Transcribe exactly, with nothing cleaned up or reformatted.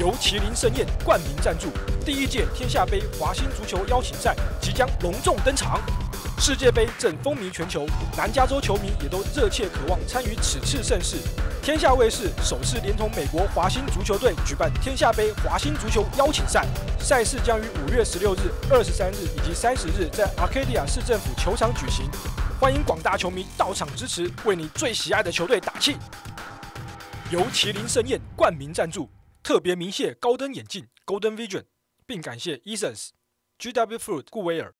由麒麟盛宴冠名赞助，第一届天下杯华兴足球邀请赛即将隆重登场。世界杯正风靡全球，南加州球迷也都热切渴望参与此次盛事。天下卫视首次连同美国华兴足球队举办天下杯华兴足球邀请赛，赛事将于五月十六日、二十三日以及三十日在 Arcadia 市政府球场举行。欢迎广大球迷到场支持，为你最喜爱的球队打气。由麒麟盛宴冠名赞助，特别鸣谢高登眼镜 Golden Vision， 并感谢 Essence、G W Fruit 固威尔。